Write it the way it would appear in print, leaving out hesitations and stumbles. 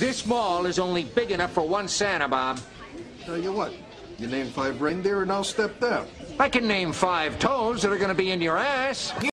This mall is only big enough for one Santa, Bob. Tell you what, you name 5 reindeer and I'll step down. I can name 5 toes that are going to be in your ass.